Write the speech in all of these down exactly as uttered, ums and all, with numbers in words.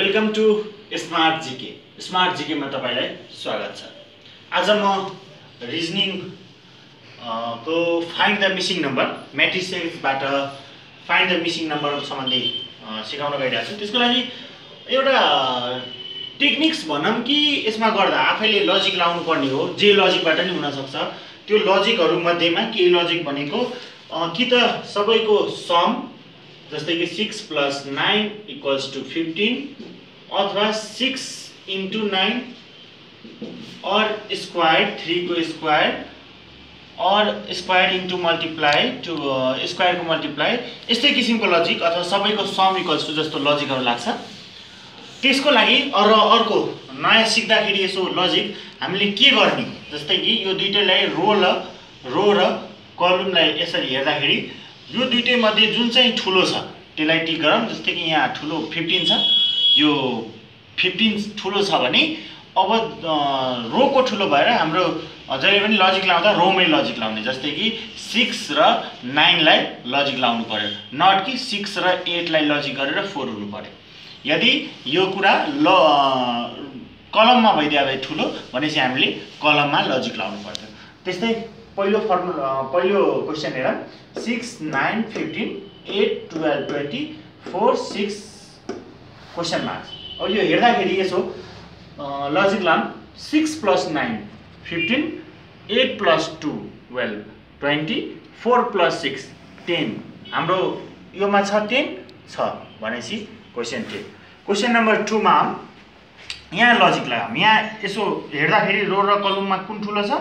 Welcome to smart GK. Smart GK में तपाईलाई स्वागत छ। आज म रिजनिङ को फाइन्ड द मिसिङ नम्बर म्याट्रिसेसबाट फाइन्ड द मिसिङ नम्बर सम्बन्धी सिकाउन गइरहेको छु। त्यसको लागि एउटा टेक्निक्स भनौं कि यसमा गर्दा आफैले लजिक लाउनु पर्ने हो। जे लजिकबाट नि हुन सक्छ। त्यो लजिकहरु मध्येमा के लजिक भनेको कि त सबैको सम जस्तै कि six plus nine equals to fifteen अथवा सिक्स इन्टु नाइन और स्क्वायर थ्री को स्क्वायर और square into multiply two square को मल्टिप्लाई यस्तै किसिमको लजिक अथवा सबैको सम इक्वल्स टू जस्तो लजिकहरु लाग्छ। त्यसको लागि अर अर्को नयाँ सिक्दाखेरि यसो लजिक हामीले के गर्ने जस्तै कि यो दुईटैलाई रो र रो र कलमलाई यसरी हेर्दाखेरि यो दुईटै मध्ये जुन चाहिँ ठुलो छ त्यसलाई टिक गरौँ। जस्तै कि यहाँ ठुलो फिफ्टीन छ, यो फिफ्टीन ठुलो छ भने अब रो को ठुलो भएर हाम्रो जहिले पनि लजिक लाउँदा रोमै लजिक लाउने। जस्तै कि सिक्स र नाइन लाई लजिक लाउनु पर्यो, नट कि सिक्स र एट लाई लजिक गरेर फोर हुनु पर्यो। यदि यो कुरा ल कलममा भइदिया भए ठुलो भनेपछि हामीले कलममा लजिक लाउनु पर्छ। त्यस्तै पहिलो फर्मुला पहिलो क्वेशन हेरौँ। Six nine fifteen eight twelve twenty four six question marks. अब यो हेर्दाखेरि यसो लजिक लाम six plus nine fifteen eight plus two twelve twenty four plus six ten. हाम्रो योमा छ टेन छ भनेपछि question ten. Question number two मा यहाँ लजिक लगाम। यहाँ यसो हेर्दाखेरि रो र कलममा कुन ठुलो छ?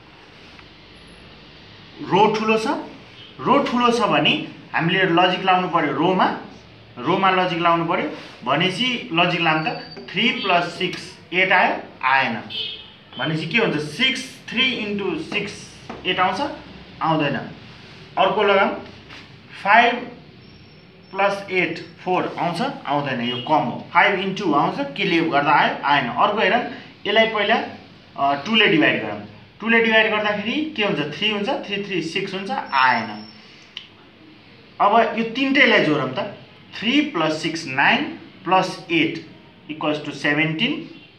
रो ठुलो छ। रो ठुलो छ भने हामीले लजिक लाउनु पर्यो रोमा, रोमा लजिक लाउनु पर्यो भनेपछि लजिक लाम त थ्री प्लस सिक्स एट आयो आएन भनेपछि के हुन्छ? Six three into six eight आउँछ आउँदैन। अर्को लगाम फाइभ प्लस एट फोर आउँछ आउँदैन, यो कम हो। फाइभ इन्टु आउँछ केले गर्दा आयो आएन। अर्को हेरौँ, यसलाई पहिला टू ले डिभाइड गरौँ। टू ले डिभाइड गर्दाखेरि के हुन्छ? थ्री हुन्छ, थ्री थ्री सिक्स हुन्छ आएन। अब यो तीनटैलाई जोडौँ त। Three plus six nine plus eight equals to seventeen.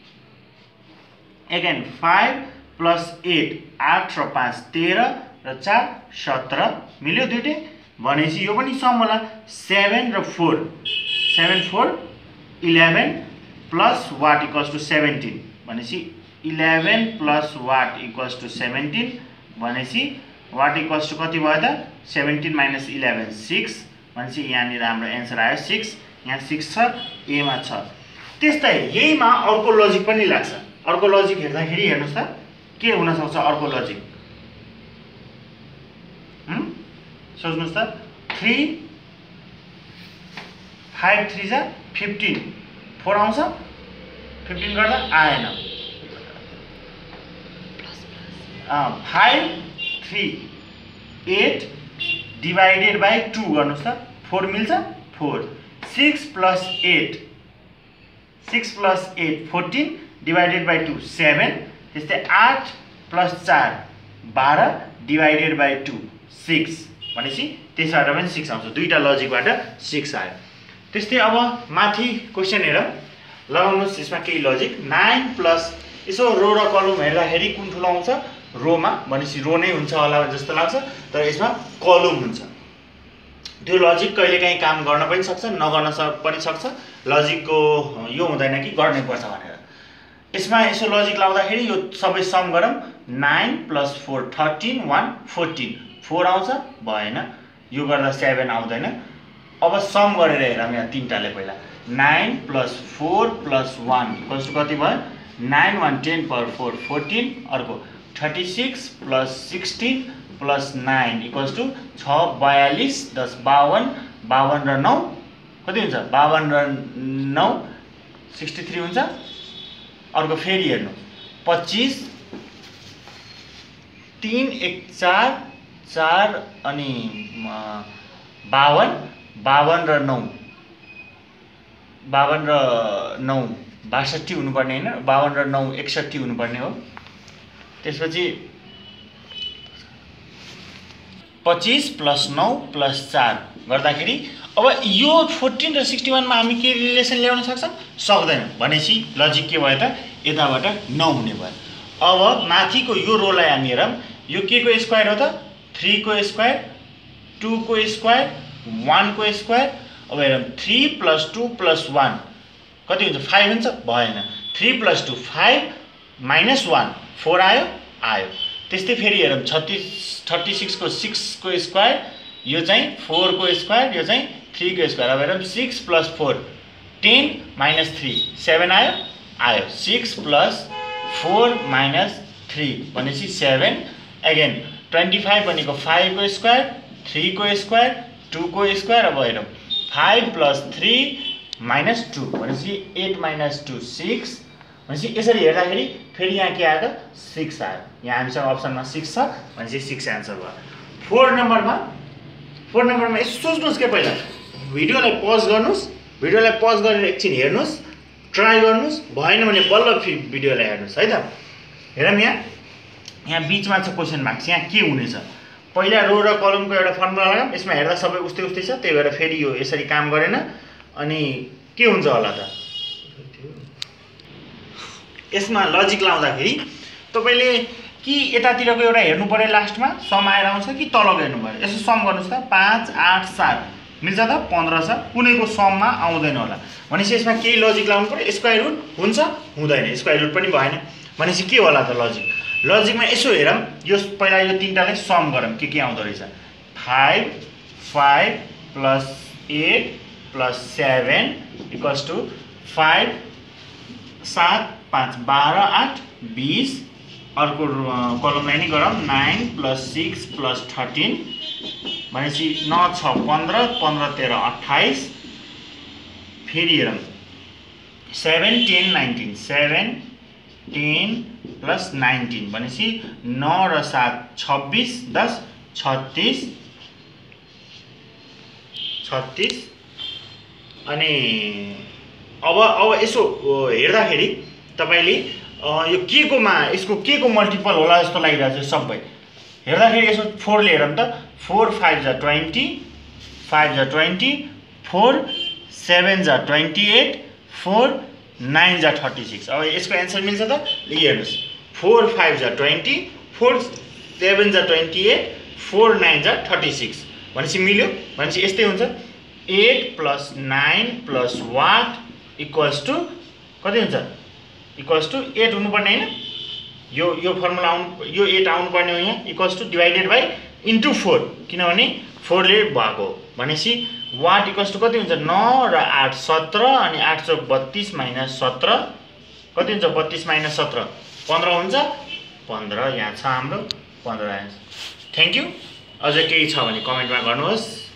Again five plus eight आठ र पाँच तेह्र र चार सत्र मिल्यो दुईटै भनेपछि यो पनि सम होला। सेभेन र four seven four eleven plus what equals to seventeen भनेपछि eleven plus what equals to seventeen भनेपछि वाट इक्वल्स टू कति भयो त? सेभेन्टीन माइनस इलेभेन सिक्स भनेपछि यहाँनिर हाम्रो एन्सर आयो सिक्स। यहाँ सिक्स छ, एमा छ। त्यस्तै यहीमा अर्को लजिक पनि लाग्छ। अर्को लजिक हेर्दाखेरि हेर्नुहोस् त के हुन सक्छ अर्को लजिक? हम सोच्नुहोस् त। थ्री फाइभ थ्री जा फिफ्टीन फोर आउँछ, फिफ्टीन गर्दा आएन। Five three eight divided by two गर्नुहोस् त फोर मिल्छ four. Six plus eight six plus eight fourteen divided by two seven. त्यस्तै आठ प्लस चार बाह्र डिवाइडेड बाई टू सिक्स भनेपछि त्यसबाट पनि सिक्स आउँछ। दुईटा लजिकबाट सिक्स आयो। त्यस्तै अब माथि क्वेसन हेरौँ। लगाउनुहोस् यसमा केही लजिक। नाइन प्लस यसो रो र कलम हेर्दाखेरि कुन ठुलो आउँछ? रोमा भनेपछि रो नै हुन्छ होला जस्तो लाग्छ, तर यसमा कलम हुन्छ। त्यो लजिक कहिलेकाहीँ काम गर्न पनि सक्छ नगर्न पनि सक्छ। लजिकको यो हुँदैन कि गर्नै पर्छ भनेर। यसमा यसो लजिक लाउँदाखेरि यो सबै सम गरौँ। Nine plus four thirteen one fourteen four आउँछ भएन, यो गर्दा सेभेन आउँदैन। अब सम गरेर हेरौँ यहाँ तिनटाले। पहिला nine plus four plus one equals to कति भयो? नाइन वान टेन पर फोर फोर्टिन। अर्को thirty six plus sixteen plus nine equals to छ बयालीस दस बावन्न बावन्न र नौ कति हुन्छ? बावन्न र नौ सिक्सटी थ्री हुन्छ। अर्को फेरि हेर्नु पच्चिस तीन एक चार चार अनि बावन्न बावन्न र नौ बावन्न र नौ बासठी हुनुपर्ने होइन, बावन्न र नौ एकसट्ठी हुनुपर्ने हो। त्यसपछि पच्चीस प्लस नौ प्लस चार गर्दाखेरि अब यो फोर्टिन र सिक्सटी वानमा हामी के रिलेसन ल्याउन सक्छौँ? सक्दैन। भनेपछि लजिक के भयो त? यताबाट नहुने भयो। अब माथिको यो रोलाई हामी हेरौँ, यो के को स्क्वायर हो त? थ्री को स्क्वायर, टू को स्क्वायर, वन को स्क्वायर। अब हेरौँ, three plus two plus one कति हुन्छ? फाइभ हुन्छ? भएन। Three plus two five minus one four आयो? आयो। त्यस्तै फेरि हेरौँ, छत्तिस थर्टी सिक्स को सिक्स को स्क्वायर, यो चाहिँ फोर को स्क्वायर, यो चाहिँ थ्री को स्क्वायर। अब हेरौँ, six plus four ten minus three seven आयो? आयो। Six plus four minus three भनेपछि सेभेन। अगेन ट्वेन्टी फाइभ भनेको फाइभ को स्क्वायर, थ्री को स्क्वायर, टू को स्क्वायर। अब हेरौँ, five plus three minus two भनेपछि एट माइनस टू सिक्स। भनेपछि यसरी हेर्दाखेरि फेरि यहाँ के आयो त? सिक्स आयो। यहाँ हामीसँग अप्सनमा सिक्स छ भनेपछि सिक्स एन्सर भयो। फोर नम्बरमा फोर नम्बरमा यसो सोच्नुहोस् के पहिला, भिडियोलाई पज गर्नुहोस्, भिडियोलाई पज गरेर एकछिन हेर्नुहोस्, ट्राई गर्नुहोस्, भएन भने बल्ल फेरि भिडियोलाई हेर्नुहोस् है त। हेरौँ, यहाँ यहाँ बिचमा छ क्वेसन मार्क्स, यहाँ के हुनेछ? पहिला रो र कलमको एउटा फर्मुला लगाऊँ, यसमा हेर्दा सबै उस्तै उस्तै छ, त्यही भएर फेरि यो यसरी काम गरेन। अनि के हुन्छ होला त? यसमा लजिक लाउँदाखेरि तपाईँले कि यतातिरको एउटा हेर्नु पर्यो, लास्टमा सम आएर आउँछ कि तलको हेर्नु पर्यो? यसो सम गर्नुहोस् त, पाँच आठ सात मिल्छ त? पन्ध्र छ, कुनैको सममा आउँदैन होला। भनेपछि यसमा केही लजिक लाउनु पर्यो। स्क्वायर रुट हुन्छ? हुँदैन। स्क्वायर रुट पनि भएन। भनेपछि के होला त लजिक? लजिकमा यसो हेरौँ, यो पहिला यो तिनवटालाई सम गरौँ, के के आउँदो रहेछ? Five five plus eight plus seven equals to five सात पाँच बाह्र आठ बिस। अर्को कलमलाई नै गरौँ, nine plus six plus thirteen भनेपछि नौ छ पन्ध्र, पन्ध्र तेह्र अट्ठाइस। फेरि हेरौँ, seven ten nineteen, seven ten plus nineteen भनेपछि नौ र सात छब्बिस, दस छत्तिस छत्तिस। अनि अब अब यसो हेर्दाखेरि तपाईँले यो के कोमा यसको के को मल्टिपल होला जस्तो लागिरहेको छ सबै हेर्दाखेरि। यसो फोरले हेरौँ त, फोर फाइभ जा ट्वेन्टी, फाइभ जा ट्वेन्टी, फोर सेभेन जा ट्वेन्टी एट, फोर नाइन जा थर्टी सिक्स। अब यसको एन्सर मिल्छ त? हेर्नुहोस्, फोर फाइभ जा ट्वेन्टी, फोर सेभेन जा ट्वेन्टी एट, फोर नाइन जा थर्टी सिक्स भनेपछि मिल्यो। भनेपछि यस्तै हुन्छ, eight plus nine plus what equals to कति हुन्छ? इक्वल्स टू एट हुनुपर्ने होइन? यो यो फर्मुला आउनु, यो एट आउनुपर्ने हो यहाँ। Equals to divided by into four, किनभने फोरले भएको हो। भनेपछि वाट इक्वल्स टू कति हुन्छ? नौ र आठ सत्र, अनि आठ चौक बत्तिस माइनस सत्र कति हुन्छ? बत्तिस माइनस सत्र पन्ध्र हुन्छ। पन्ध्र यहाँ छ हाम्रो, पन्ध्र आएछ। Thank you. अझ केही छ भने कमेन्टमा गर्नुहोस्।